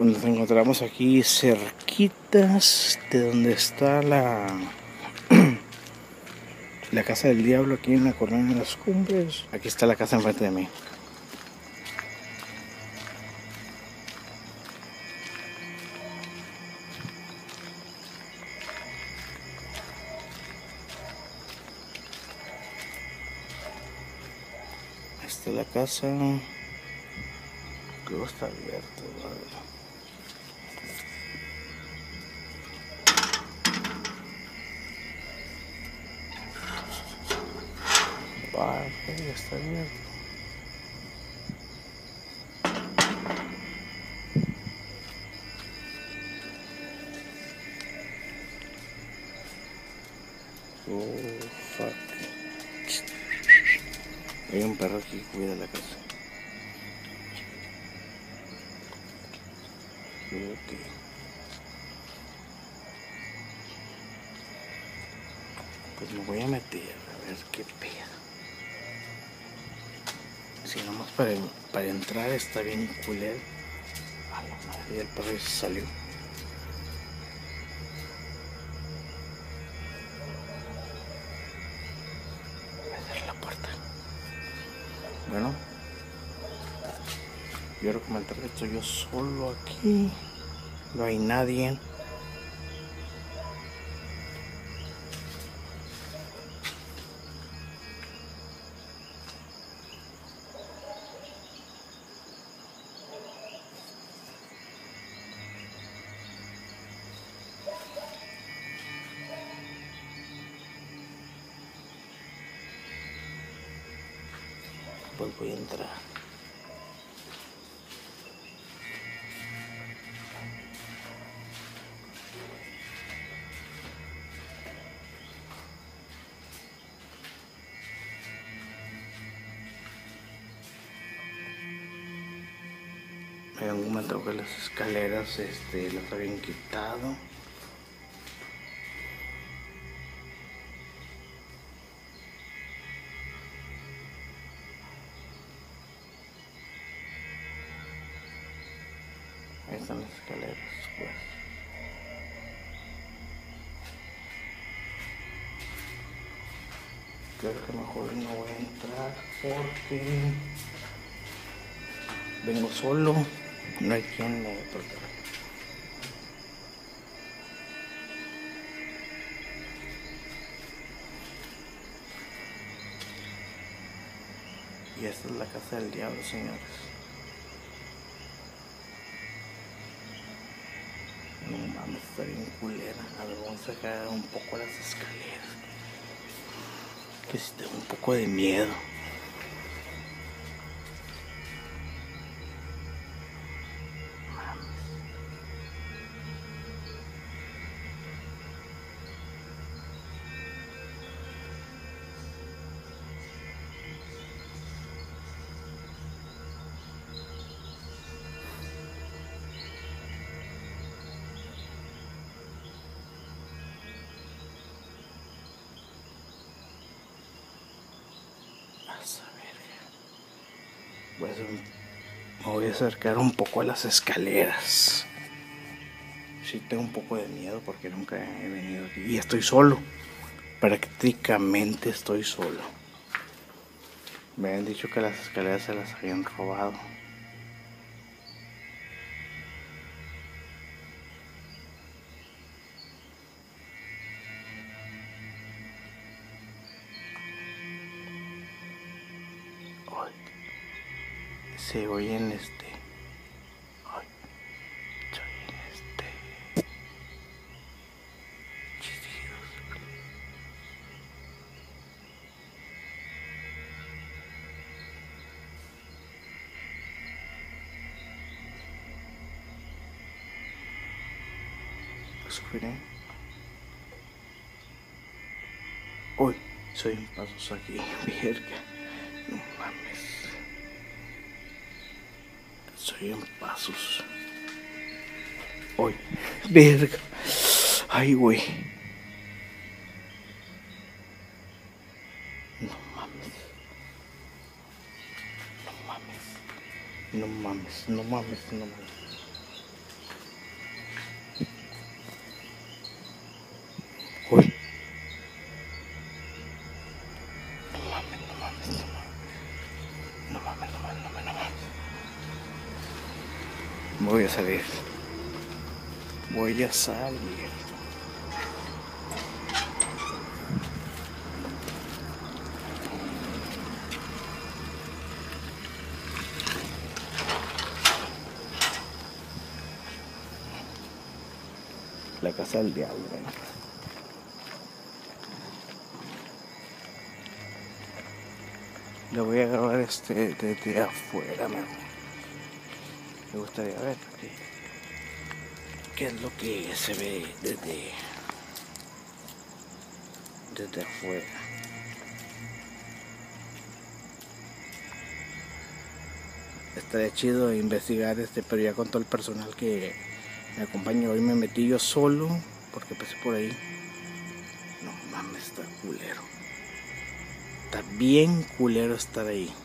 Nos encontramos aquí cerquitas de donde está la casa del diablo, aquí en la colonia de las Cumbres. Aquí está la casa enfrente de mí. Esta es la casa. Creo que está abierto, ¿vale? Está abierto. Oh, fuck. Hay un perro aquí que cuida la casa. Ok. Pues me voy a meter a ver qué pedo. Si nomás para entrar está bien culero. A la madre, el perro se salió. Voy a cerrar la puerta. Bueno, yo quiero comentar que estoy yo solo aquí. No hay nadie. Pues voy a entrar. En algún momento que las escaleras las habían quitado. Ahí están las escaleras, pues. Creo que mejor no voy a entrar porque vengo solo. No hay quien me proteja. Y esta es la casa del diablo, señores. No mames, está bien culera. A ver, vamos a sacar un poco las escaleras. Que si tengo un poco de miedo. Me voy a acercar un poco a las escaleras. Sí tengo un poco de miedo porque nunca he venido aquí. Y estoy solo. Prácticamente estoy solo. Me habían dicho que las escaleras se las habían robado. Se oyen se oyen chisidos. ¿Escuchan? Uy, se oyen pasos aquí, verga. No mames. Se oyen pasos. Uy, verga. Ay, güey. No mames. No mames. No mames, no mames, no mames. salir. Voy a salir. La casa del diablo, ¿eh? Le voy a grabar desde afuera, me gustaría ver qué es lo que se ve desde afuera. Estaría chido investigar pero ya con todo el personal que me acompaña. Hoy me metí yo solo porque pasé por ahí. No mames, está culero. Está bien culero estar ahí.